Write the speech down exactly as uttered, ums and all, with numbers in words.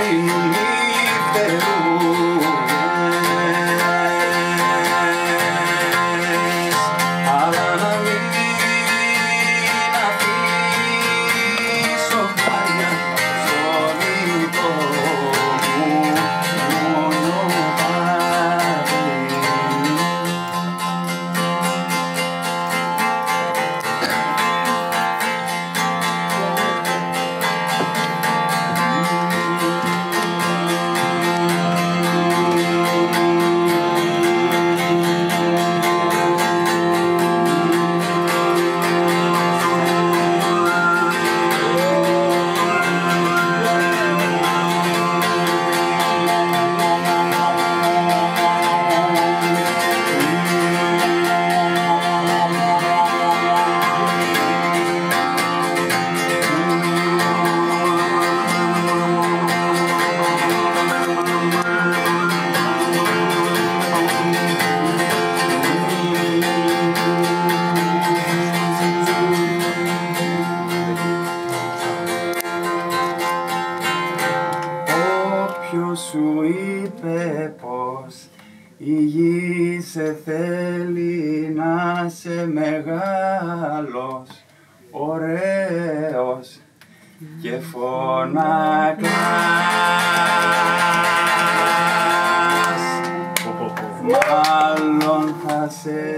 μείνουν νυχτερούδες, αλλά να μην αφήσω χάρια στο δικό μου μονοπάτι. Ποιος σου είπε πως η γη σε θέλει να σε μεγάλος, ωραίος και φωνακλάς? Μάλλον θα σε